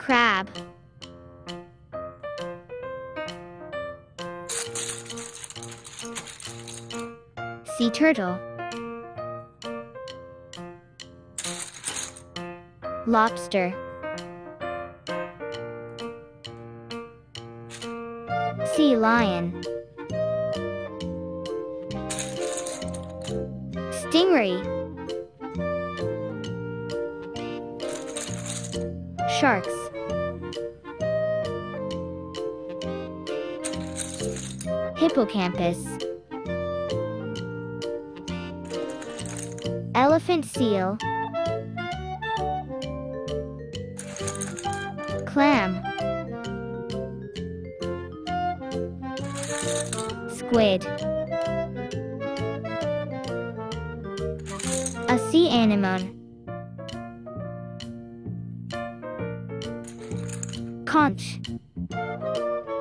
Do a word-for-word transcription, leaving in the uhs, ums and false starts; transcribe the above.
crab, sea turtle, lobster, sea lion, stingray, sharks, hippocampus, elephant seal, clam, squid, a sea anemone, conch,